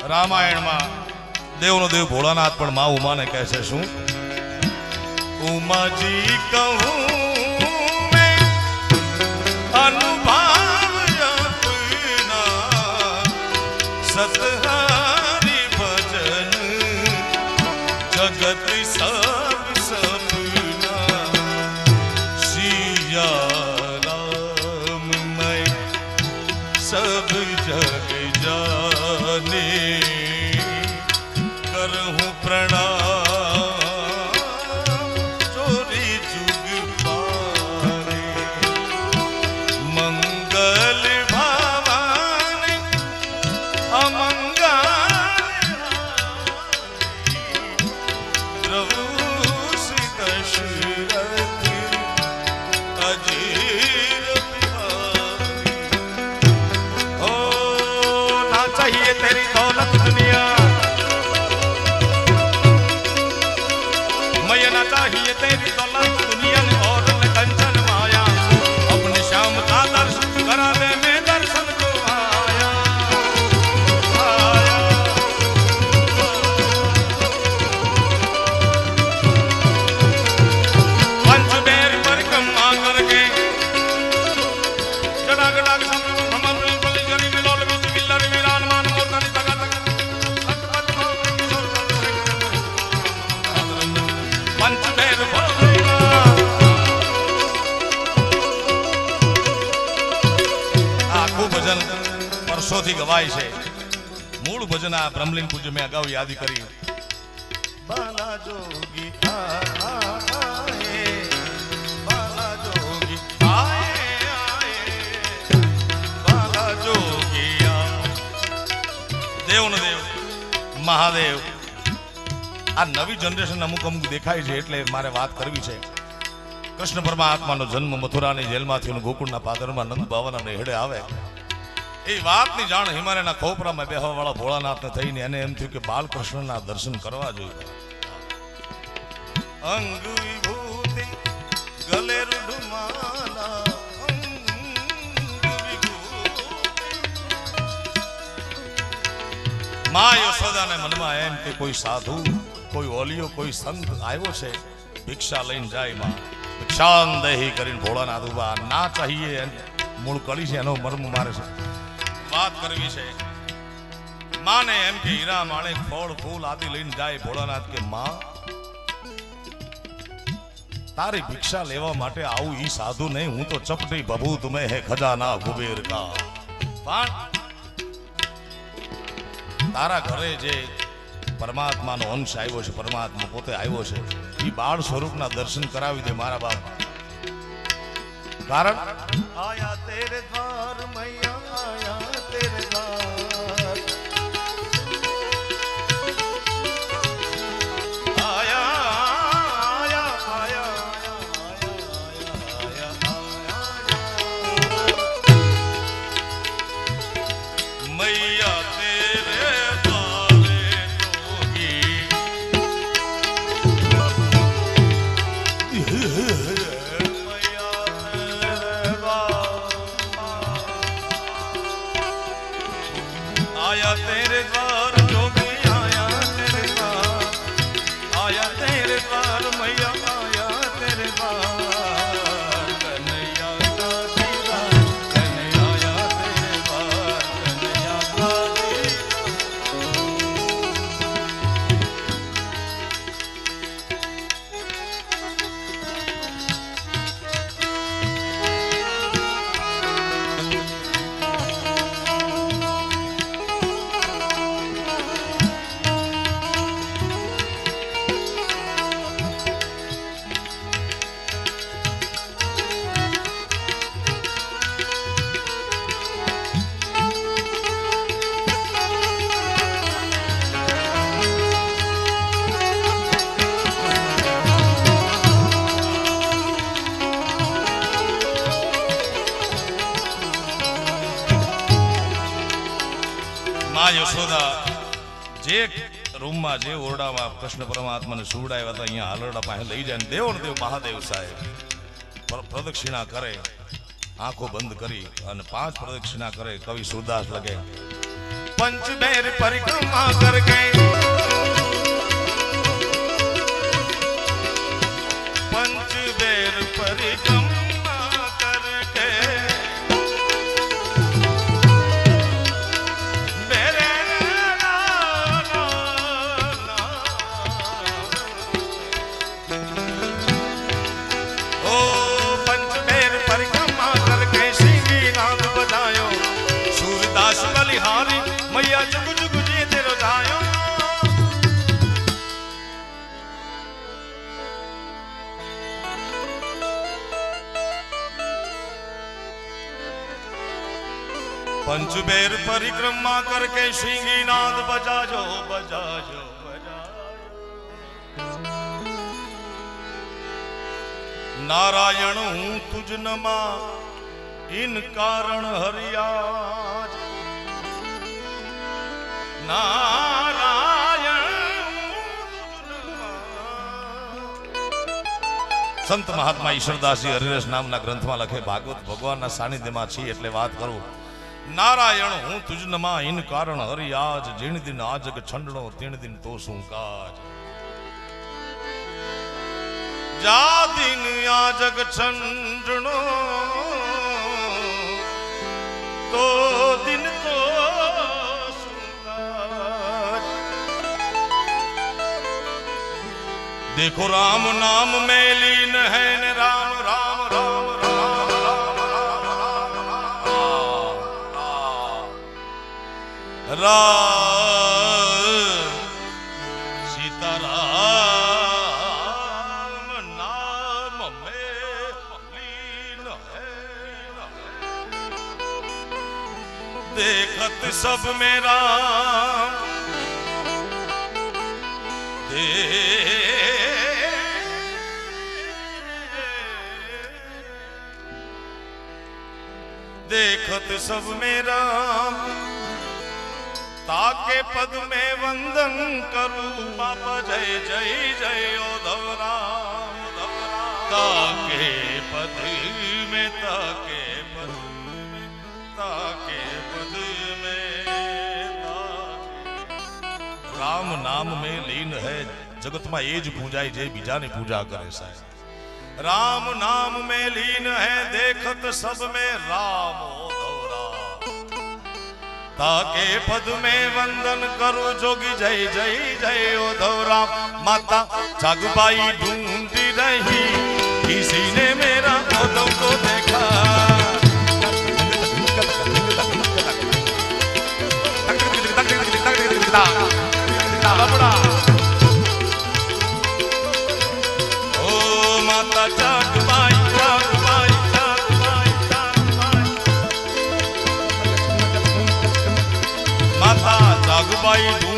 रामायण में देवनो देव भोलानाथ पण मां उमा ने कहे छे शुं उमा जी कहूं मैं अनुभव अपना सतहारी भजन जगत सब सपना सिया राम मैं सब जग जाने करहूं प्रणाम चोरी जुग पारे मंगल भवन अमंगल प्रभु श्री दशरथ अजीर बिहारी। ओ ना चाहिए तेरी दौलत दुनिया चाहिए तेरी दौलत दुनिया और कंचन माया अपने श्याम का दर्शन करा दे मैं दर्शन को आया आया। पंच बेर परिक्रमा करके जड़ा गड़ा वर्षों गवाय है मूल भजन आ ब्रह्मलीन पूज्य में अगाऊ याद करी बाला जोगी आए बाला जोगी आए बाला जोगी देव न देव महादेव आ नवी जनरेशन अमुक अमुक देखाय छे એટલે મારે વાત કરવી છે। કૃષ્ણ પરમાત્માનો જન્મ મથુરાની જેલમાંથી અને ગોકુળના પાદરમાં નંદ બાવાના નેહડે આવે એ વાતની જાણ હિમાલયના ખોપરામાં બેહવા વાળા ભોળાનાથને થઈને એને એમ થયું કે બાલકૃષ્ણના દર્શન કરવા જોઈએ। અંગ વિભૂતિ ગલે રૂઢમાલા માં યશોદાને મનમાં એમ કે કોઈ સાધુ કોઈ ઓલિયો કોઈ સંત આવ્યો છે ભિક્ષા લઈને જાય માં ભિક્ષાન દેહી કરીને ભોળાનાથ ઉભા ના ચાહીએ મૂળ કળી છે એનો મર્મ મારે છે बात करवी है माने एम के हीरा माणिक फल फूल आदि लईने जाए भोलानाथ के मां तारी भिक्षा लेवा माटे आऊ ई साधु नहीं हूं तो चपटी बबूत में है खजाना कुबेर का पण तारा घरे जे परमात्मा नो अंश आव्यो छे परमात्मा पोते आव्यो छे ई बाळ स्वरूपना दर्शन करावी दे मारा बाप कारण आया तेरे द्वार मैया आया तेरे द्वार आया आया आया आया मैया तेरे द्वारे जोगी आया तेरे द्वार जोगी आया तेरे द्वार आया तेरे द्वार मैया आया तेरे द्वार कन्हैया का दीदार कन्हैया आया तेरे द्वार कन्हैया का માં યશોદા જે રૂમમાં જે ઓરડામાં કૃષ્ણ પરમાત્માને સુવડાવ્યા હતા અહીંયા હાલરડા પાસે લઈ જાય દેવ ને દેવ મહાદેવ સાહેબ પ્રદક્ષિણા કરે આંખો બંધ કરી અને 5 પ્રદક્ષિણા કરે કવિ સુરદાસ લગે पंचबेर परिक्रमा करके पंचबेर परिक्रमा करके मेरे ओ पंचबेर परिक्रमा करके सिंगी नाद बजायो सूरदास बलिहारी मैया जुग जुग जी तेरो धायो। पंचबेर परिक्रमा करके सिंगी नाद बजाजो बजाजो नारायण हूं तुझ नमा इन कारण हरियाज नारायण संत महात्मा ईश्वरदास जी हरिरस नामना ग्रंथ में लखे भागवत भगवान सानिध्य में छी एटले बात करूं नारायण हूं तुझ नमा इन कारण हरियाज जिण दिन आजग छंडणो तीन दिन तो शू काज जा दिन आजग छंडणो तो दिन तो शू काज। देखो राम नाम में लीन है न राम राम राम सीताराम नाम में लीन है देखत सब मेरा देखत सब मेरा ताके पद में वंदन करूं बाबा जय जय जय उद्धव राम ताके पद में राम नाम में लीन है जगत में एज पूजाई जय बीजा ने पूजा करे साहेब राम नाम में लीन है देखत सब में राम ताके पद में वंदन करो जोगी जय जय जय उद्धव राम माता जागबाई ढूंढती रही किसी ने मेरा उद्धव को देखा ओ माता जागबाई माता जागबाई